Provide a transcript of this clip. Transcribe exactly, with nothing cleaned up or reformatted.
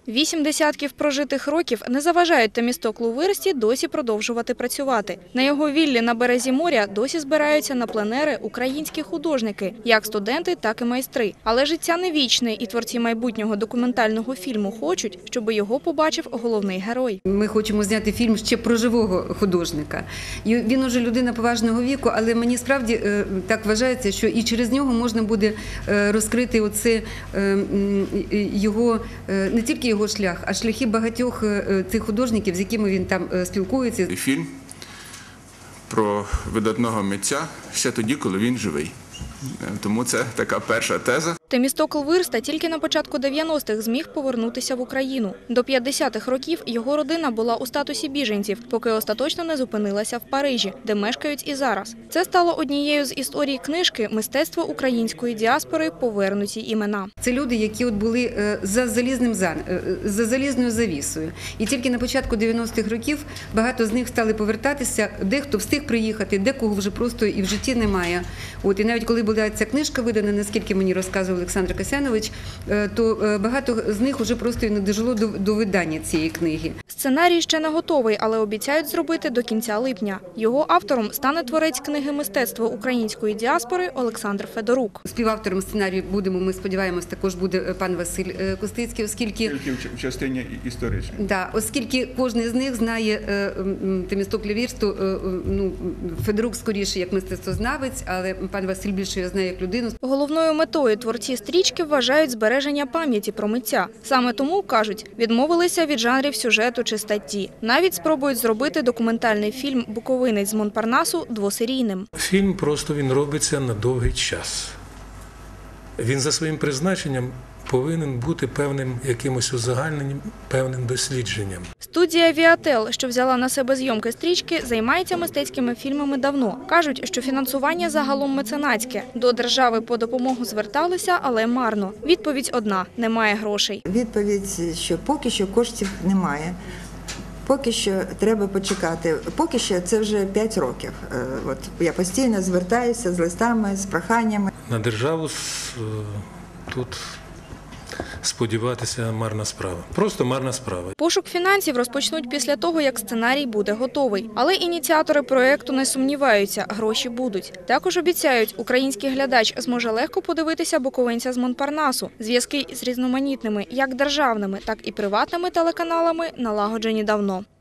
Вісім десятків прожитих років не заважають Темістоклу Вирсті досі продовжувати працювати. На його віллі на березі моря досі збираються на пленери українські художники, як студенти, так і майстри. Але життя не вічне, і творці майбутнього документального фільму хочуть, щоб його побачив головний герой. Ми хочемо зняти фільм ще про живого художника. Він уже людина поважного віку, але мені справді так вважається, що і через нього можна буде розкрити оце його, не тільки його шлях, а шляхи багатьох цих художників, з якими він там спілкується. Фільм про видатного митця ще тоді, коли він живий. Тому це така перша теза. Темістокл Вирста тільки на початку дев'яностих зміг повернутися в Україну. До п'ятдесятих років його родина була у статусі біженців, поки остаточно не зупинилася в Парижі, де мешкають і зараз. Це стало однією з історій книжки «Мистецтво української діаспори. Повернуті імена». Це люди, які от були за залізним за залізною завісою. І тільки на початку дев'яностих років багато з них стали повертатися, дехто встиг приїхати, декого вже просто і в житті немає. От, і навіть коли була ця книжка видана, наскільки мені розказував Олександр Касянович, то багато з них вже просто і не дожило до, до видання цієї книги. Сценарій ще не готовий, але обіцяють зробити до кінця липня. Його автором стане творець книги «Мистецтво української діаспори» Олександр Федорук. Співавтором сценарію будемо, ми сподіваємось, також буде пан Василь Костицький, оскільки в частині історичній. Да, оскільки кожен з них знає Темістокля Вирсту, ну, Федорук скоріше як мистецтвознавець, але пан Василь більше його знає як людину. Головною метою творці стрічки вважають збереження пам'яті про митця. Саме тому, кажуть, відмовилися від жанрів сюжету чи статті. Навіть спробують зробити документальний фільм «Буковинець з Монпарнасу» двосерійним. Фільм просто він робиться на довгий час. Він за своїм призначенням повинен бути певним якимось узагальненням, певним дослідженням. Студія «Віател», що взяла на себе зйомки стрічки, займається мистецькими фільмами давно. Кажуть, що фінансування загалом меценатське. До держави по допомогу зверталися, але марно. Відповідь одна – немає грошей. Відповідь, що поки що коштів немає. Поки що треба почекати. Поки що це вже п'ять років. От я постійно звертаюся з листами, з проханнями. На державу тут сподіватися марна справа. Просто марна справа. Пошук фінансів розпочнуть після того, як сценарій буде готовий. Але ініціатори проєкту не сумніваються – гроші будуть. Також обіцяють, український глядач зможе легко подивитися «Буковинця з Монпарнасу». Зв'язки з різноманітними, як державними, так і приватними телеканалами налагоджені давно.